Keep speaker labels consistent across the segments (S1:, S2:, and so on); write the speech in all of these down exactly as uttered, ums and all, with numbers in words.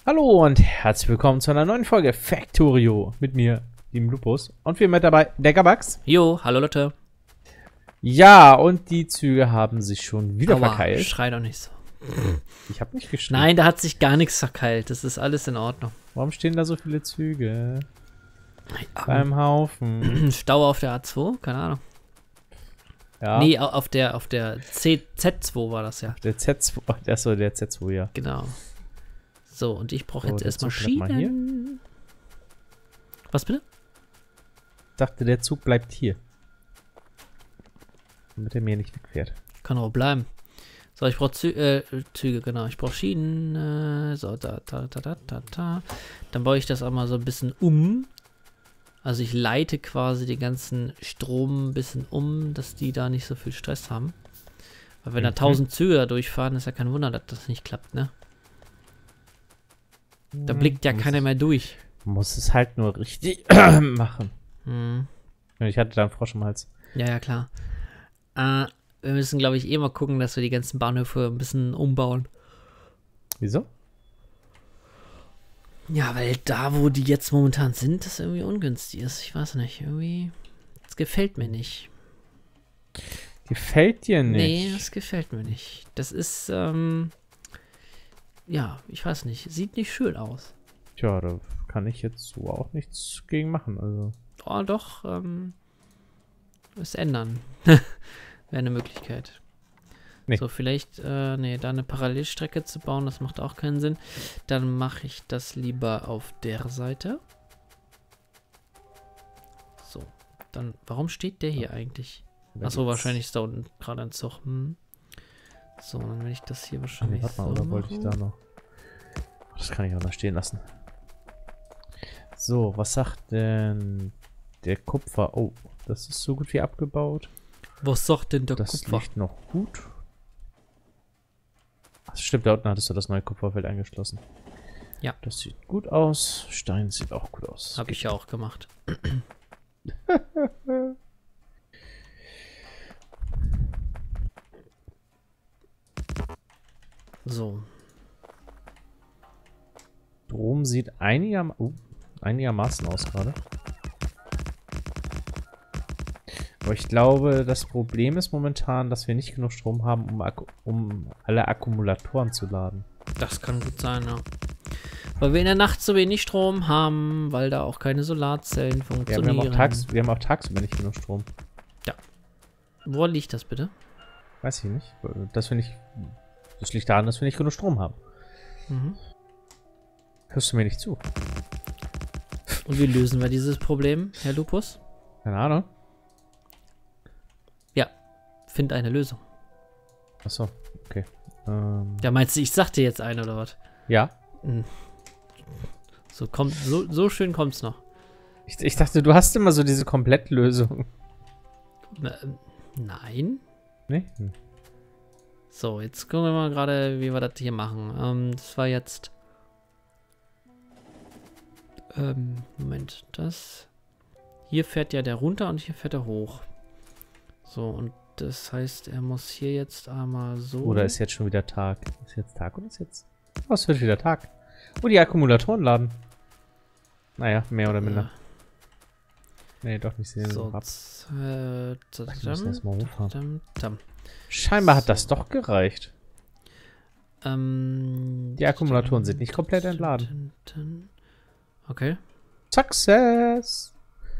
S1: Hallo und herzlich willkommen zu einer neuen Folge Factorio mit mir, dem Lupus. Und wir mit dabei der Gabax.
S2: Jo, hallo Leute.
S1: Ja, und die Züge haben sich schon wieder
S2: Aua,
S1: verkeilt.
S2: schrei doch nicht so.
S1: Ich habe nicht geschrien.
S2: Nein, da hat sich gar nichts verkeilt. Das ist alles in Ordnung.
S1: Warum stehen da so viele Züge?
S2: Ja.
S1: Beim Haufen.
S2: Stau auf der A zwei? Keine Ahnung.
S1: Ja.
S2: Nee, au- auf der, auf der C Z zwei war das ja.
S1: Der Z zwei, achso, der Z zwei, ja.
S2: Genau. So, und ich brauche
S1: So,
S2: jetzt
S1: der
S2: erstmal
S1: Zug bleibt mal hier.
S2: Schienen. Was bitte?
S1: Ich dachte, der Zug bleibt hier. Damit er mir nicht wegfährt.
S2: Kann auch bleiben. So, ich brauche Zü äh, Züge, genau. Ich brauche Schienen. Äh, so, da, da, da, da, da, da. Dann baue ich das einmal so ein bisschen um. Also ich leite quasi den ganzen Strom ein bisschen um, dass die da nicht so viel Stress haben. Weil wenn da
S1: Mhm.
S2: tausend Züge da durchfahren, ist ja kein Wunder, dass das nicht klappt, ne? Da blickt ja
S1: Muss
S2: keiner
S1: es-
S2: mehr durch.
S1: Muss es halt nur richtig machen.
S2: Hm.
S1: Ich hatte da einen Frosch im Hals.
S2: Ja, ja, klar. Äh, wir müssen, glaube ich, eh mal gucken, dass wir die ganzen Bahnhöfe ein bisschen umbauen.
S1: Wieso?
S2: Ja, weil da, wo die jetzt momentan sind, das irgendwie ungünstig ist. Ich weiß nicht, irgendwie... Das gefällt mir nicht.
S1: Gefällt dir nicht?
S2: Nee, das gefällt mir nicht. Das ist, ähm... ja, ich weiß nicht. Sieht nicht schön aus.
S1: Tja, da kann ich jetzt so auch nichts gegen machen. Also.
S2: Oh, doch, ähm... es ändern. Wäre eine Möglichkeit.
S1: Nee.
S2: So, vielleicht, äh, nee, da eine Parallelstrecke zu bauen, das macht auch keinen Sinn. Dann mache ich das lieber auf der Seite. So, dann, warum steht der hier eigentlich?
S1: Da
S2: Achso,
S1: geht's.
S2: wahrscheinlich ist da unten gerade ein Zug. Hm. So, dann will ich das hier
S1: Nee,
S2: wahrscheinlich
S1: warte mal,
S2: so
S1: oder wollte ich da
S2: machen.
S1: noch? Das kann ich auch noch stehen lassen. So, was sagt denn der Kupfer? Oh, das ist so gut wie abgebaut.
S2: Was sagt denn der
S1: Das
S2: Kupfer?
S1: liegt noch gut. Ach, stimmt, da unten hattest du das neue Kupferfeld angeschlossen.
S2: Ja.
S1: Das sieht gut aus. Stein sieht auch gut aus.
S2: Habe ich ja auch gemacht. So,
S1: Strom sieht einigerm uh, einigermaßen aus gerade. Aber ich glaube, das Problem ist momentan, dass wir nicht genug Strom haben, um, Akku um alle Akkumulatoren zu laden.
S2: das kann gut sein, ja. Weil wir in der Nacht so wenig Strom haben, weil da auch keine Solarzellen
S1: Ja, wir,
S2: funktionieren.
S1: haben auch tags wir haben auch tagsüber nicht genug Strom.
S2: Wo liegt das bitte?
S1: Weiß ich nicht. Dass wir nicht. Das liegt daran, dass wir nicht genug Strom haben.
S2: Mhm.
S1: Hörst du mir nicht zu?
S2: Und wie lösen wir dieses Problem, Herr Lupus?
S1: Keine Ahnung.
S2: Find eine Lösung.
S1: Achso, okay. Ähm,
S2: Ja, meinst du, ich sag dir jetzt eine oder was?
S1: ja.
S2: Hm. So, kommt, so, so schön kommt's noch.
S1: Ich, ich dachte, du hast immer so diese Komplettlösung.
S2: Na, ähm, nein.
S1: Nee? Hm.
S2: So, jetzt gucken wir mal gerade, wie wir das hier machen. Ähm, das war jetzt... Ähm, Moment, das... Hier fährt ja der runter und hier fährt er hoch. So, und das heißt, er muss hier jetzt einmal so...
S1: Oder ist jetzt schon wieder Tag? Ist jetzt Tag oder ist jetzt. Oh, es wird wieder Tag. Oh, die Akkumulatoren laden. Naja, mehr oder minder. Nee, doch nicht sehen.
S2: So,
S1: ab.
S2: z- äh,
S1: Ich muss das mal hochfahren.
S2: tam, tam.
S1: Scheinbar hat
S2: So.
S1: das doch gereicht.
S2: Ähm,
S1: Die Akkumulatoren sind nicht komplett entladen.
S2: Okay.
S1: Success!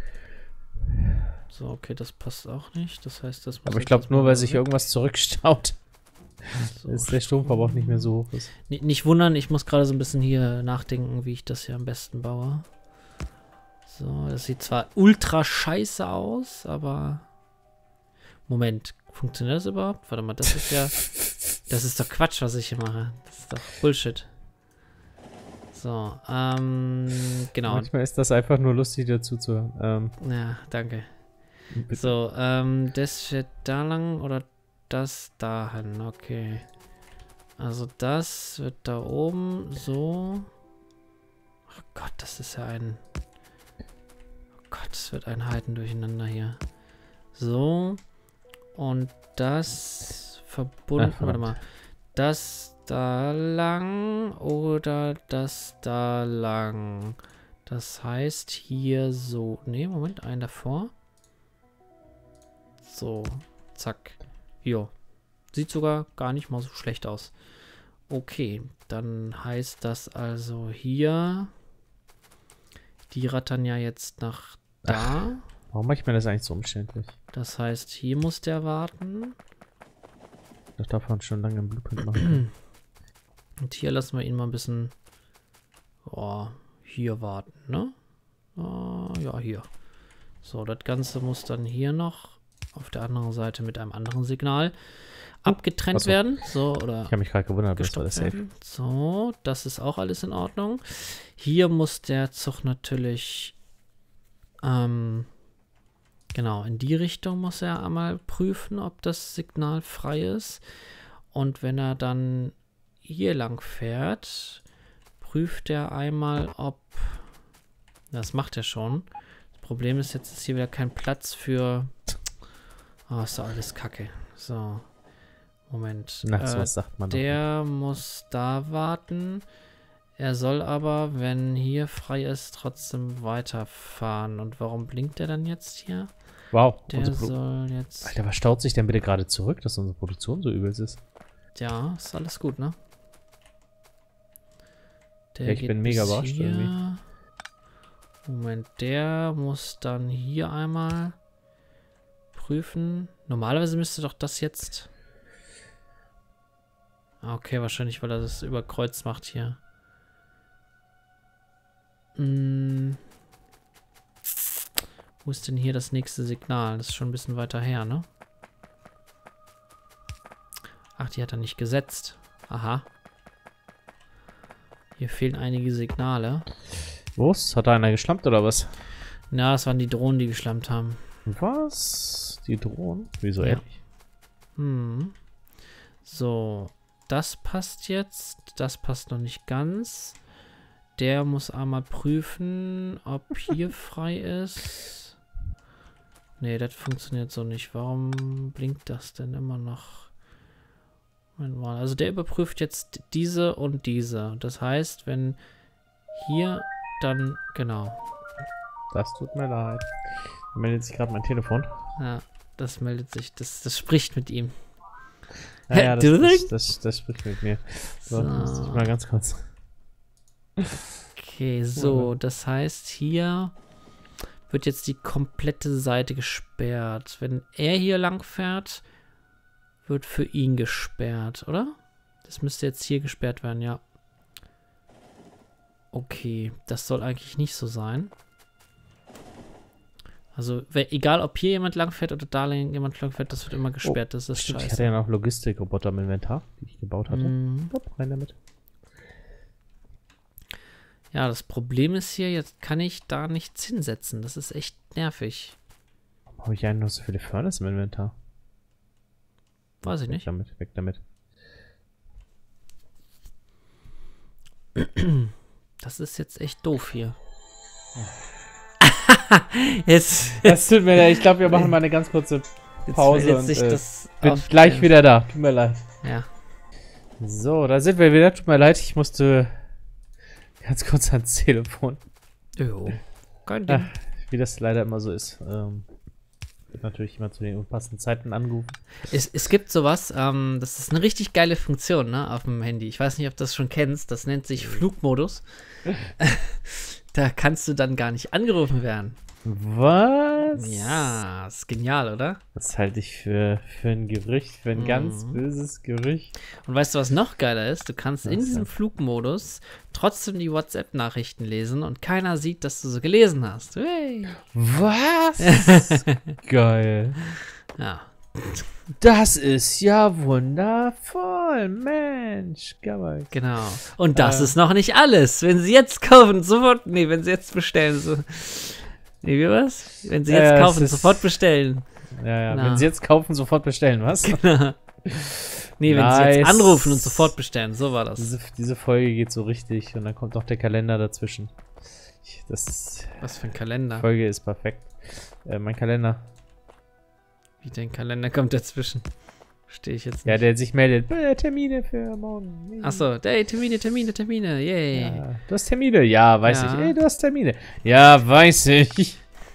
S2: So, okay, das passt auch nicht. Das heißt, das muss
S1: Aber ich
S2: jetzt
S1: glaube
S2: erstmal
S1: nur, weil
S2: wieder
S1: sich
S2: weg.
S1: irgendwas zurückstaut,
S2: So,
S1: dass der Stromverbrauch nicht mehr so hoch ist.
S2: N- Nicht wundern, ich muss gerade so ein bisschen hier nachdenken, wie ich das hier am besten baue. So, das sieht zwar ultra scheiße aus, aber... Moment, funktioniert das überhaupt? Warte mal, das ist ja... Das ist doch Quatsch, was ich hier mache. Das ist doch Bullshit. So, ähm, genau.
S1: Manchmal ist das einfach nur lustig, dir zuzuhören. Ähm,
S2: Ja, danke.
S1: bitte.
S2: So, ähm, das fährt da lang oder das dahin, okay. Also das wird da oben so. Ach Gott, das ist ja ein... Oh Gott, das wird ein Heiden durcheinander hier. So. Und das verbunden...
S1: Ah, verdammt.
S2: warte mal. Das da lang oder das da lang. Das heißt hier so. Ne, Moment, einen davor. So, zack. Jo. Sieht sogar gar nicht mal so schlecht aus. Okay, dann heißt das also hier. Die rattern ja jetzt nach da.
S1: Ach, warum mache ich mir das eigentlich so umständlich?
S2: Das heißt, hier muss der warten.
S1: Das darf man schon lange im Blueprint machen.
S2: Und hier lassen wir ihn mal ein bisschen oh, hier warten, ne? Oh, ja, hier. So, das Ganze muss dann hier noch auf der anderen Seite mit einem anderen Signal abgetrennt
S1: Achso.
S2: werden. So, oder
S1: Ich habe mich gerade gewundert, das war das safe.
S2: werden. So, das ist auch alles in Ordnung. Hier muss der Zug natürlich ähm, genau, in die Richtung muss er einmal prüfen, ob das Signal frei ist. Und wenn er dann hier lang fährt, prüft er einmal, ob... Das macht er schon. Das Problem ist, jetzt ist hier wieder kein Platz für... Oh, ist doch alles Kacke. So. Moment.
S1: Nachts,
S2: Äh,
S1: was sagt man
S2: der muss da warten. Er soll aber, wenn hier frei ist, trotzdem weiterfahren. Und warum blinkt er dann jetzt hier?
S1: Wow.
S2: Der
S1: unsere Pro-
S2: soll jetzt...
S1: Alter, was staut sich denn bitte gerade zurück, dass unsere Produktion so übel ist?
S2: Ja, ist alles gut, ne? Der
S1: Ja, ich
S2: geht
S1: bin mega
S2: bis
S1: überrascht
S2: hier.
S1: irgendwie.
S2: Moment, der muss dann hier einmal prüfen. Normalerweise müsste doch das jetzt... Ah, okay, wahrscheinlich, weil er das über Kreuz macht hier. Hm. Wo ist denn hier das nächste Signal? Das ist schon ein bisschen weiter her, ne? Ach, die hat er nicht gesetzt. Aha. Hier fehlen einige Signale.
S1: Was? Hat da einer geschlampt oder was?
S2: Na, es waren die Drohnen, die geschlampt haben.
S1: Was? Die Drohnen? Wieso
S2: Ja.
S1: ehrlich?
S2: Hm. So, das passt jetzt. Das passt noch nicht ganz. Der muss einmal prüfen, ob hier frei ist. Nee, das funktioniert so nicht. Warum blinkt das denn immer noch? Moment mal. Also der überprüft jetzt diese und diese. Das heißt, wenn hier dann... Genau.
S1: Das tut mir leid. Da meldet sich gerade mein Telefon.
S2: Ja, das meldet sich. Das, das spricht mit ihm.
S1: Ja, ja, das,
S2: Du
S1: das, das, das spricht mit mir. So,
S2: So.
S1: muss ich mal ganz kurz.
S2: Okay, so, das heißt, hier wird jetzt die komplette Seite gesperrt. Wenn er hier lang fährt, wird für ihn gesperrt, oder? Das müsste jetzt hier gesperrt werden, ja. Okay, das soll eigentlich nicht so sein. Also, wer, egal ob hier jemand lang fährt oder da jemand lang fährt, das wird immer gesperrt. Das ist
S1: Stimmt,
S2: scheiße.
S1: ich hatte ja noch Logistikroboter im Inventar, die ich gebaut hatte.
S2: Mhm.
S1: Hopp, rein damit.
S2: Ja, das Problem ist hier, jetzt kann ich da nichts hinsetzen. Das ist echt nervig.
S1: Warum habe ich eigentlich noch so viele Furnace im Inventar?
S2: Weiß ich
S1: Weg
S2: nicht.
S1: damit, weg damit.
S2: Das ist jetzt echt doof hier. jetzt
S1: Das tut mir leid, ich glaube, wir machen mal eine ganz kurze
S2: jetzt
S1: Pause
S2: meldet
S1: und
S2: sich
S1: äh,
S2: das
S1: bin
S2: auf-
S1: gleich wieder da. Tut mir leid.
S2: Ja.
S1: So, da sind wir wieder. Tut mir leid, ich musste ganz kurz ans Telefon.
S2: Jo. Kein Ding.
S1: Ah, wie das leider immer so ist. Ähm, wird natürlich immer zu den unpassenden Zeiten angerufen.
S2: Es, es gibt sowas, ähm, das ist eine richtig geile Funktion, ne, auf dem Handy. Ich weiß nicht, ob du das schon kennst. Das nennt sich Flugmodus. Da kannst du dann gar nicht angerufen werden.
S1: Was?
S2: Ja, ist genial, oder?
S1: Das halte ich für, für ein Gerücht, für ein
S2: Mhm.
S1: ganz böses Gerücht.
S2: Und weißt du, was noch geiler ist? Du kannst in
S1: Was
S2: diesem
S1: denn?
S2: Flugmodus trotzdem die WhatsApp-Nachrichten lesen und keiner sieht, dass du sie gelesen hast. Hey.
S1: Was? Geil.
S2: Ja.
S1: Das ist ja wundervoll, Mensch. Geil.
S2: Genau. Und das
S1: Äh.
S2: ist noch nicht alles. Wenn Sie jetzt kaufen, sofort. Nee, wenn Sie jetzt bestellen. So. Nee, wie was? Wenn Sie jetzt
S1: Äh, es
S2: kaufen,
S1: ist-
S2: sofort bestellen.
S1: Ja, ja.
S2: Na.
S1: Wenn Sie jetzt kaufen, sofort bestellen, was?
S2: Nee, wenn Sie
S1: Nice.
S2: jetzt anrufen und sofort bestellen. So war das.
S1: Diese, diese Folge geht so richtig und dann kommt noch der Kalender dazwischen. Ich, das ist,
S2: Was für ein Kalender.
S1: die Folge ist perfekt. Äh, mein Kalender.
S2: Wie dein Kalender kommt dazwischen. Verstehe ich jetzt nicht.
S1: Ja, der sich meldet. Äh, Termine für morgen.
S2: Achso, hey, Termine, Termine, Termine, yay.
S1: Ja, du hast Termine? Ja, weiß
S2: Ja.
S1: ich. Ey, du hast Termine. Ja, weiß ich.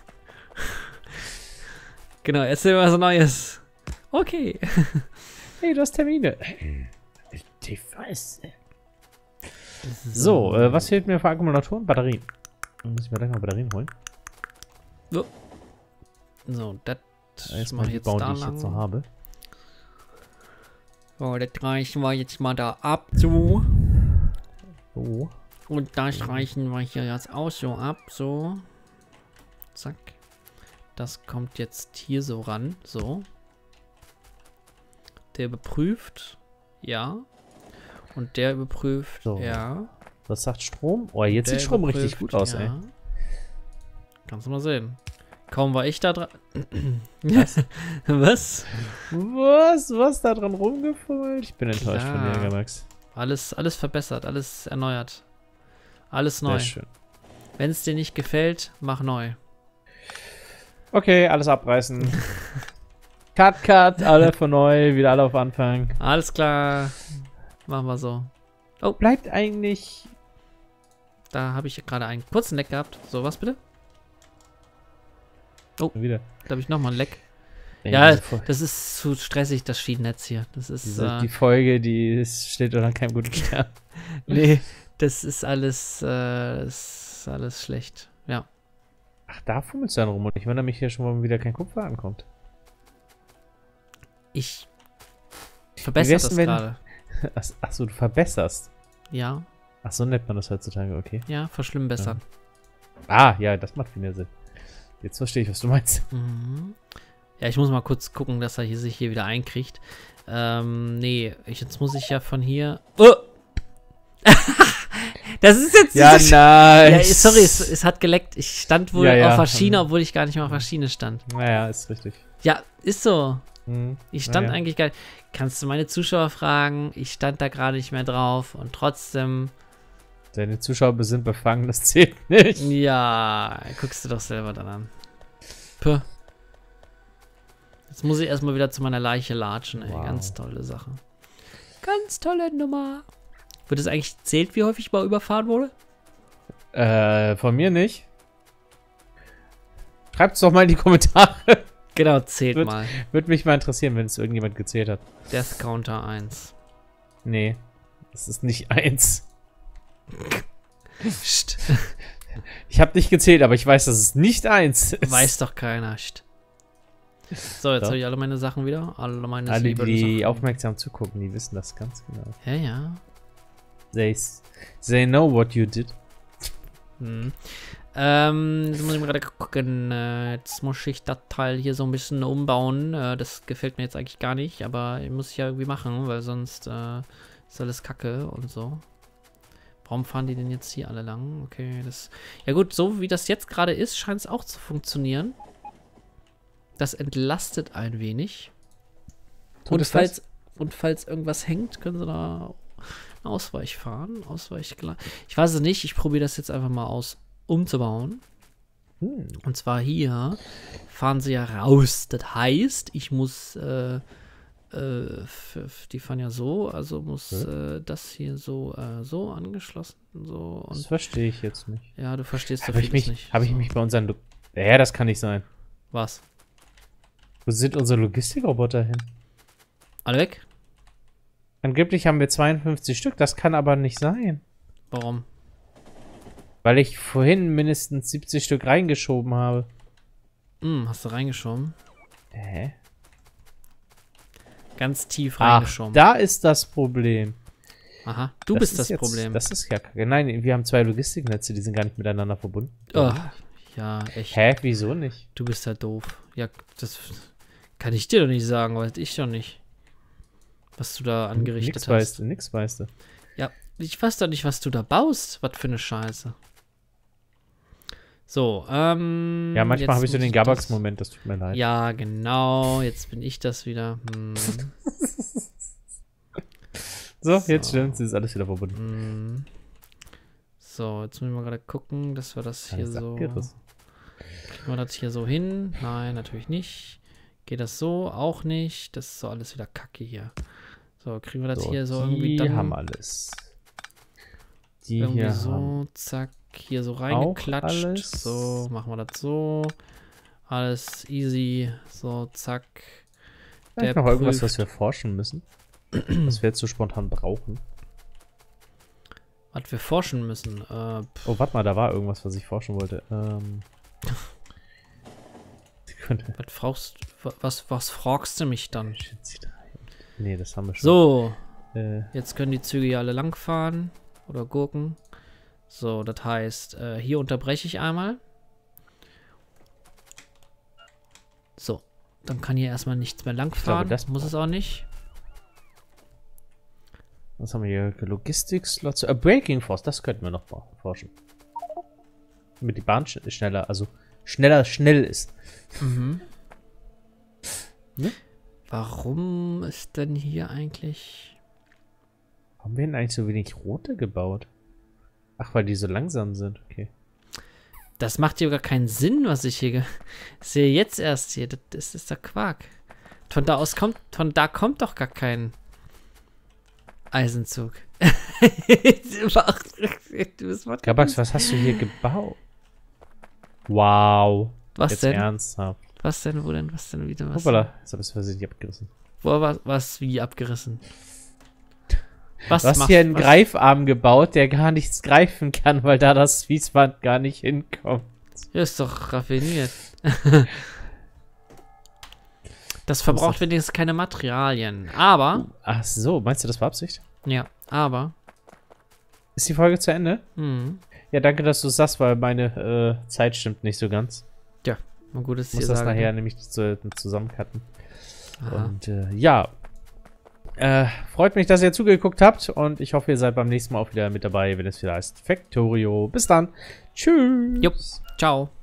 S2: Genau, erzähl mir was Neues. Okay.
S1: Hey, du hast Termine. Die Fresse. So, äh, was fehlt mir für Akkumulatoren? Batterien. Dann muss ich mir gleich mal Batterien holen.
S2: So, so das
S1: Erstmal
S2: mache
S1: die
S2: ich jetzt
S1: bauen,
S2: da
S1: die ich jetzt noch
S2: lang.
S1: habe.
S2: So, das reichen wir jetzt mal da ab, so.
S1: So.
S2: Und das reichen wir hier jetzt auch so ab, so. Zack. Das kommt jetzt hier so ran, so. Der überprüft, ja. Und der überprüft,
S1: So.
S2: ja.
S1: Was sagt Strom? Oh, jetzt
S2: Der
S1: sieht Strom richtig
S2: überprüft,
S1: gut aus,
S2: ja.
S1: ey.
S2: Kannst du mal sehen. Kaum war ich da dran.
S1: Was?
S2: Was?
S1: Was? Was da dran rumgefummelt? Ich bin enttäuscht
S2: Klar.
S1: von dir, Gamax.
S2: Alles, alles verbessert, alles erneuert. Alles neu.
S1: Sehr schön.
S2: Wenn es dir nicht gefällt, mach neu.
S1: Okay, alles abreißen. Cut, cut, alle von neu, wieder alle auf Anfang.
S2: Alles klar. Machen wir so.
S1: Oh, bleibt eigentlich...
S2: Da habe ich gerade einen kurzen Leck gehabt. So, was bitte?
S1: Wieder.
S2: Da habe ich nochmal ein Leck.
S1: Ey,
S2: Ja,
S1: diese Fol-
S2: das ist zu stressig, das Schienennetz hier. Das ist,
S1: diese,
S2: äh,
S1: die Folge, die ist, steht unter keinem guten Stern.
S2: nee, das ist alles, äh, das ist alles schlecht. Ja.
S1: Ach, da fummelst du dann rum und ich wundere mich hier schon, warum wieder kein Kupfer ankommt.
S2: Ich verbessere
S1: wär's
S2: das
S1: denn, wenn-
S2: gerade.
S1: Ach, ach so, du verbesserst.
S2: Ja,
S1: Ach, so nennt man das heutzutage, okay.
S2: ja, verschlimmbessern.
S1: Ah, ja, das macht viel mehr Sinn. Jetzt verstehe ich, was du meinst.
S2: Mhm. Ja, ich muss mal kurz gucken, dass er hier sich hier wieder einkriegt. Ähm, nee, ich, jetzt muss ich ja von hier... Oh! Das ist jetzt...
S1: Ja,
S2: das,
S1: nice.
S2: ja, sorry, es, es hat geleckt. Ich stand wohl
S1: Ja, ja.
S2: auf der Schiene, obwohl ich gar nicht mehr auf der Schiene stand.
S1: Naja, ist richtig.
S2: Ja, ist so.
S1: Hm.
S2: Ich stand
S1: Ja, ja.
S2: eigentlich gar nicht... Kannst du meine Zuschauer fragen? Ich stand da gerade nicht mehr drauf und trotzdem...
S1: Deine Zuschauer sind befangen, das zählt nicht.
S2: Ja, guckst du doch selber dann an. Puh. Jetzt muss ich erstmal wieder zu meiner Leiche latschen, ey.
S1: Wow.
S2: Ganz tolle Sache. Ganz tolle Nummer. Wird es eigentlich zählt, wie häufig ich mal überfahren wurde?
S1: Äh, von mir nicht. Schreibt's doch mal in die Kommentare.
S2: Genau, zählt
S1: Wird-
S2: mal.
S1: Würde mich mal interessieren, wenn es irgendjemand gezählt hat.
S2: Death Counter eins.
S1: Nee, das ist nicht eins.
S2: Psst.
S1: Ich habe nicht gezählt, aber ich weiß, dass es nicht eins ist.
S2: Weiß doch keiner. Psst. So, jetzt
S1: Doch.
S2: habe ich alle meine Sachen wieder. Alle meine
S1: Alle,
S2: sieben
S1: die
S2: Sachen.
S1: aufmerksam zugucken, die wissen das ganz genau.
S2: Ja, ja.
S1: They, s- they know what you did.
S2: Hm. Ähm, jetzt muss ich mal gerade gucken. Äh, jetzt muss ich das Teil hier so ein bisschen umbauen. Äh, das gefällt mir jetzt eigentlich gar nicht, aber muss ich ja irgendwie machen, weil sonst äh, ist alles Kacke und so. Warum fahren die denn jetzt hier alle lang? Okay, das... Ja gut, so wie das jetzt gerade ist, scheint es auch zu funktionieren. Das entlastet ein wenig.
S1: Tut
S2: Und
S1: es
S2: falls, und falls irgendwas hängt, können sie da einen Ausweich fahren. Ausweichglas. Ich weiß es nicht, ich probiere das jetzt einfach mal aus, umzubauen.
S1: Hm.
S2: Und zwar hier fahren sie ja raus. Das heißt, ich muss, äh, äh, f- f- die fahren ja so, also muss
S1: Ja.
S2: äh, das hier so, äh, so angeschlossen. So
S1: Das
S2: und
S1: verstehe ich jetzt nicht.
S2: ja, du verstehst doch
S1: Habe ich
S2: vieles
S1: mich,
S2: nicht.
S1: habe ich
S2: so.
S1: mich bei unseren... Lo ja, das kann nicht sein.
S2: Was?
S1: Wo sind unsere Logistikroboter hin?
S2: Alle weg?
S1: Angeblich haben wir zweiundfünfzig Stück, das kann aber nicht sein.
S2: Warum?
S1: Weil ich vorhin mindestens siebzig Stück reingeschoben habe.
S2: Hm, hast du reingeschoben?
S1: Hä?
S2: Ganz tief
S1: Ach,
S2: reingeschoben.
S1: da ist das Problem.
S2: Aha, du
S1: Das
S2: bist
S1: ist
S2: das
S1: jetzt,
S2: Problem.
S1: Das ist ja kacke. Nein, wir haben zwei Logistiknetze, die sind gar nicht miteinander verbunden.
S2: Oh, ja, echt.
S1: Hä, wieso nicht?
S2: Du bist ja doof. Ja, das kann ich dir doch nicht sagen, weiß ich doch nicht. Was du da angerichtet
S1: Nix
S2: hast.
S1: weißt du, nix weißt du.
S2: Ja, ich weiß doch nicht, was du da baust. Was für eine Scheiße. So, ähm.
S1: Ja, manchmal
S2: jetzt
S1: habe ich so
S2: muss
S1: den
S2: das-
S1: Gabax-Moment, das tut mir leid.
S2: Ja, genau. Jetzt bin ich das wieder. Hm.
S1: So,
S2: So.
S1: jetzt stimmt's, ist alles wieder verbunden.
S2: Hm. So, jetzt müssen wir gerade gucken, dass wir das hier
S1: Alles
S2: so.
S1: abgerissen.
S2: Kriegen wir das hier so hin? Nein, natürlich nicht. Geht das so? Auch nicht. Das ist so alles wieder Kacke hier. So, kriegen wir das
S1: So,
S2: hier so
S1: die
S2: irgendwie dann
S1: haben alles. Die
S2: irgendwie
S1: hier
S2: so,
S1: haben
S2: zack, hier so reingeklatscht.
S1: alles.
S2: So, machen wir das so. Alles easy. So, zack.
S1: vielleicht
S2: Der
S1: noch irgendwas,
S2: prüft.
S1: was wir forschen müssen. Was wir jetzt so spontan brauchen.
S2: Was wir forschen müssen. Äh, pff,
S1: Oh, warte mal, da war irgendwas, was ich forschen wollte. Ähm. Sekunde.
S2: was fragst was, was fragst du mich dann?
S1: Nee, das haben wir schon.
S2: So,
S1: Äh,
S2: jetzt können die Züge ja alle langfahren. Oder Gurken. So, das heißt, äh, hier unterbreche ich einmal. So, dann kann hier erstmal nichts mehr langfahren.
S1: das
S2: muss es auch nicht.
S1: was haben wir hier? Logistik-Slots. Äh, Braking Force, das könnten wir noch forschen. Damit die Bahn sch schneller, also schneller schnell ist.
S2: Mhm.
S1: Ne?
S2: Warum ist denn hier eigentlich...
S1: Haben wir denn eigentlich so wenig rote gebaut? Ach, weil die so langsam sind. Okay.
S2: Das macht ja gar keinen Sinn, was ich hier ge- sehe jetzt erst hier. Das, das ist der Quark. Von da aus kommt, von da kommt doch gar kein Eisenzug.
S1: Gabax, was hast du hier gebaut? Wow.
S2: Was
S1: Jetzt
S2: denn?
S1: ernsthaft.
S2: Was denn? Wo denn? Was denn wieder? Was?
S1: Hoppala, jetzt habe ich es versehentlich abgerissen.
S2: Wo war was wie abgerissen? Was
S1: Du hast
S2: macht-
S1: hier einen
S2: was-
S1: Greifarm gebaut, der gar nichts greifen kann, weil da das Fließband gar nicht hinkommt.
S2: Ja, ist doch raffiniert. Das verbraucht wenigstens keine Materialien. Aber,
S1: Ach so, meinst du, das war Absicht?
S2: ja, aber,
S1: Ist die Folge zu Ende?
S2: hm,
S1: Ja, danke, dass du es sagst, weil meine äh, Zeit stimmt nicht so ganz.
S2: mal gut, dass
S1: Ich
S2: ich
S1: muss
S2: dir
S1: das
S2: sage.
S1: nachher nämlich zu, zusammencutten.
S2: Aha.
S1: Und äh, ja. Äh, freut mich, dass ihr zugeguckt habt und ich hoffe, ihr seid beim nächsten Mal auch wieder mit dabei, wenn es wieder heißt Factorio. Bis dann. Tschüss.
S2: Jupp. Ciao.